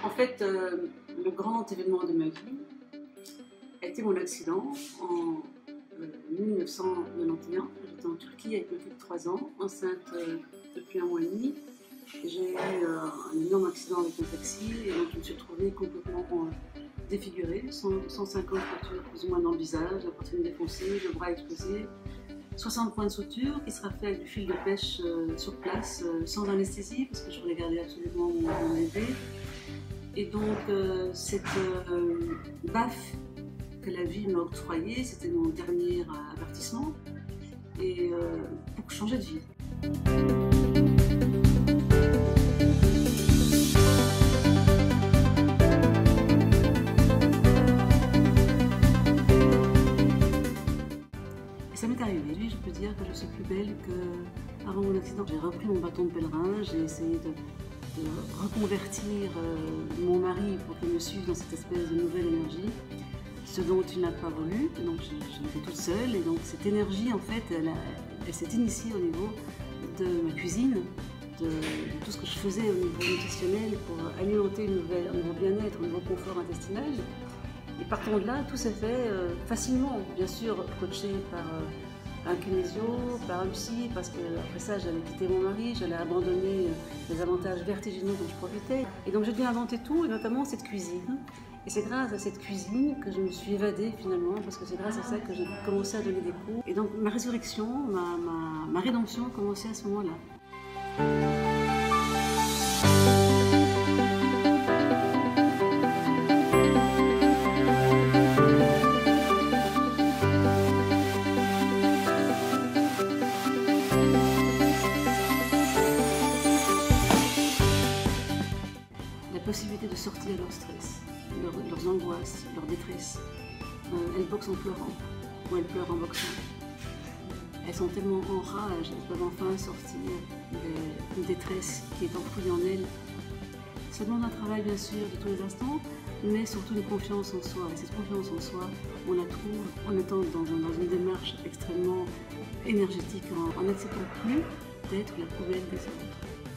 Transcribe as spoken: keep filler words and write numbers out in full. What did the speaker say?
En fait, euh, le grand événement de ma vie a été mon accident en euh, mille neuf cent quatre-vingt-onze. J'étais en Turquie avec ma fille de trois ans, enceinte euh, depuis un mois et demi. J'ai eu euh, un énorme accident avec un taxi et donc je me suis retrouvée complètement euh, défigurée, cent cinquante fractures plus ou moins dans le visage, la poitrine défoncée, le bras explosé, soixante points de suture qui sera fait avec du fil de pêche euh, sur place, euh, sans anesthésie, parce que je voulais garder absolument mon, mon bébé. Et donc, euh, cette euh, baffe que la vie m'a octroyée, c'était mon dernier euh, avertissement, et euh, pour changer de vie. Et ça m'est arrivé, oui, je peux dire que je suis plus belle qu'avant mon accident. J'ai repris mon bâton de pèlerin, j'ai essayé de de reconvertir euh, mon mari pour qu'il me suive dans cette espèce de nouvelle énergie, ce dont il n'a pas voulu, donc je, je l'ai fait toute seule, et donc cette énergie en fait, elle, elle s'est initiée au niveau de ma cuisine, de, de tout ce que je faisais au niveau nutritionnel pour alimenter une nouvelle, un nouveau bien-être, un nouveau confort intestinal. Et partant de là, tout s'est fait euh, facilement, bien sûr coaché par euh, un kinésio, par un psy, parce qu'après ça, j'allais quitter mon mari, j'allais abandonner les avantages vertigineux dont je profitais. Et donc j'ai dû inventer tout, et notamment cette cuisine. Et c'est grâce à cette cuisine que je me suis évadée finalement, parce que c'est grâce à ça que j'ai commencé à donner des cours. Et donc ma résurrection, ma, ma, ma rédemption a commencé à ce moment-là. La possibilité de sortir leur stress, leur, leurs angoisses, leur détresse. Euh, elles boxent en pleurant, ou elles pleurent en boxant. Elles sont tellement en rage, elles peuvent enfin sortir une détresse qui est enfouie en elles. Ça demande un travail bien sûr de tous les instants, mais surtout une confiance en soi. Et cette confiance en soi, on la trouve en étant dans, un, dans une démarche extrêmement énergétique, en n'acceptant plus d'être la poubelle des autres.